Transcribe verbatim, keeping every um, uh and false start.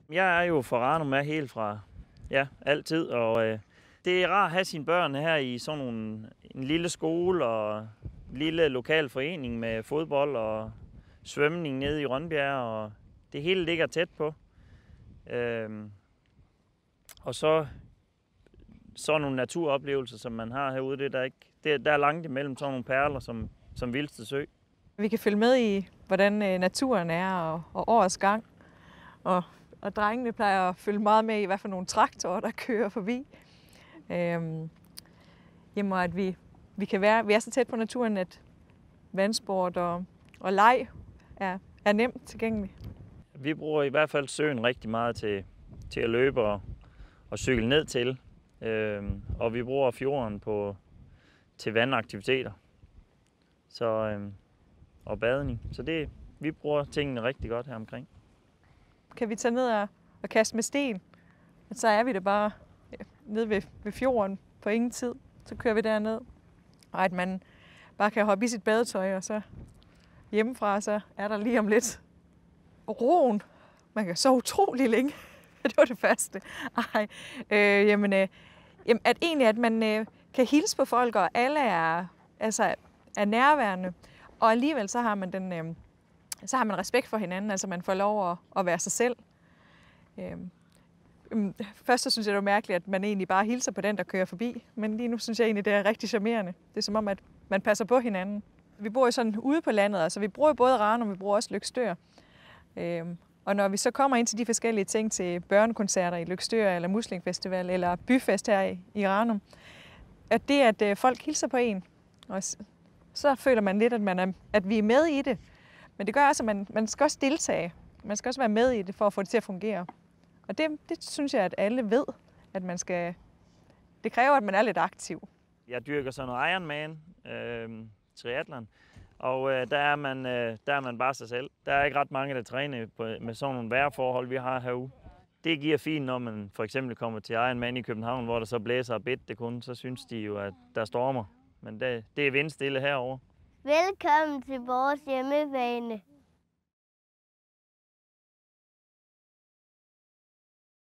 Jeg er jo fra Ranum med helt fra ja, altid, og øh, det er rart at have sine børn her i sådan nogle, en lille skole og en lille lokal forening med fodbold og svømning nede i Rønbjerg, og det hele ligger tæt på. Øhm, og så sådan nogle naturoplevelser, som man har herude, det der, ikke, det, der er langt imellem sådan nogle perler som, som Vildste Sø. Vi kan følge med i, hvordan øh, naturen er og, og årets gang. Og, og drengene plejer at følge meget med i, hvad for nogle traktorer, der kører forbi. Øhm, jamen, at vi, vi kan være, vi er så tæt på naturen, at vandsport og, og leg er, er nemt tilgængeligt. Vi bruger i hvert fald søen rigtig meget til, til at løbe og, og cykle ned til. Øhm, og vi bruger fjorden på, til vandaktiviteter så, øhm, og badning. Så det, vi bruger tingene rigtig godt her omkring. Kan vi tage ned og, og kaste med sten, så er vi det bare ja, nede ved, ved fjorden på ingen tid. Så kører vi derned. Og at man bare kan hoppe i sit badetøj, og så hjemmefra, så er der lige om lidt roen. Man kan så utrolig længe. Det var det første. Ej, øh, jamen, øh, jamen, at egentlig, at man øh, kan hilse på folk, og alle er, altså, er nærværende. Og alligevel så har man den, øh, så har man respekt for hinanden, altså man får lov at, at være sig selv. Øh, øh, først så synes jeg, det var mærkeligt, at man egentlig bare hilser på den, der kører forbi. Men lige nu synes jeg egentlig, det er rigtig charmerende. Det er som om, at man passer på hinanden. Vi bor jo sådan ude på landet, altså vi bruger både Ranum, vi bruger også Løgstør. Øh, Og når vi så kommer ind til de forskellige ting til børnekoncerter i Løgstør, eller Muslingfestival, eller byfest her i, i Ranum, at det, at øh, folk hilser på en, og så føler man lidt, at, man er, at vi er med i det. Men det gør også, at man, man skal også deltage. Man skal også være med i det, for at få det til at fungere. Og det, det synes jeg, at alle ved, at man skal... Det kræver, at man er lidt aktiv. Jeg dyrker sådan noget Ironman, øh, triathlon. Og øh, der, er man, øh, der er man bare sig selv. Der er ikke ret mange, der træner på, med sådan nogle vejrforhold, vi har herude. Det giver fint, når man for eksempel kommer til Ironman i København, hvor der så blæser og bidt det kun, så synes de jo, at der stormer. Men det, det er vindstille herovre. Velkommen til vores hjemmebane.